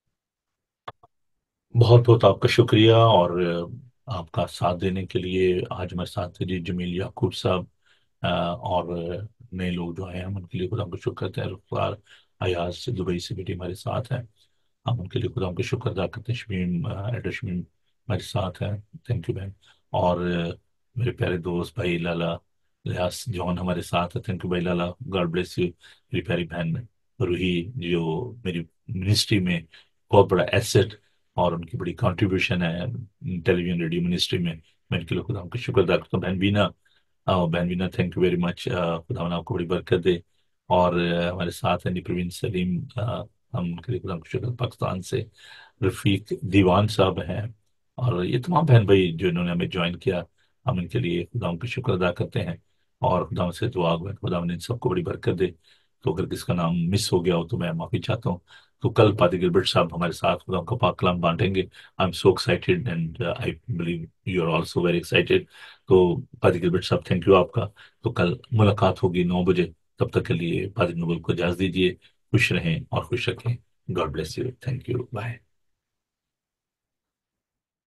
بہت بہت آپ کا شکریہ، اور آ، آپ کا ساتھ دینے کے لیے آج ہمارے ساتھ تھے جی جمیل یعقوب صاحب، آ، اور نئے لوگ جو ہیں ہم ان کے لیے خدا کو شکر کرتے ہیں۔ رخسار ایاز سے دبئی سے بیٹی ہمارے ساتھ ہیں، ہم ان کے لیے خدا کو شکر ادا کرتے ہیں۔ شمیم آ، ایڈر شمیم ہمارے ساتھ ہیں، تھینک یو بہن۔ اور آ، میرے پیارے دوست بھائی لالا لیاس جون ہمارے ساتھ ہے، تھینک یو بھائی لالا، گاڈ بلیس یو۔ میری پیاری بہن روحی جو میری منسٹری میں بہت بڑا ایسٹ اور ان کی بڑی کنٹریبیوشن ہے ٹیلی ویژن ریڈیو منسٹری میں، میں ان کے لیے خدا کا شکر ادا کرتا ہوں۔ بہن بینا، آہ، بہن بینا تھینک یو ویری مچ، خدا آپ کو بڑی برکت دے۔ اور آہ، ہمارے ساتھ ہیں پروین سلیم، آہ، ہم ان کے لیے خدا کا شکر، پاکستان سے رفیق دیوان صاحب ہیں، اور یہ تمام بہن بھائی جو انہوں نے ہمیں جوائن کیا، ہم ان کے لیے خدا کا شکر ادا کرتے ہیں، اور خدا سے دعا ہے خدا ان سب کو بڑی برکت دے۔ تو اگر کس کا نام مس ہو گیا ہو تو میں معافی چاہتا ہوں۔ تو کل پادری گلبرٹ صاحب ہمارے ساتھ خدا کا پاک کلام بانٹیں گے۔ I am so excited and I believe you are also very excited. تو پادری گلبرٹ صاحب تھینک یو آپ کا۔ تو کل ملاقات ہوگی نو بجے، تب تک کے لیے پادری نوبل کو اجازت دیجیے۔ خوش رہیں اور خوش رکھیں۔ God bless you, thank you, bye.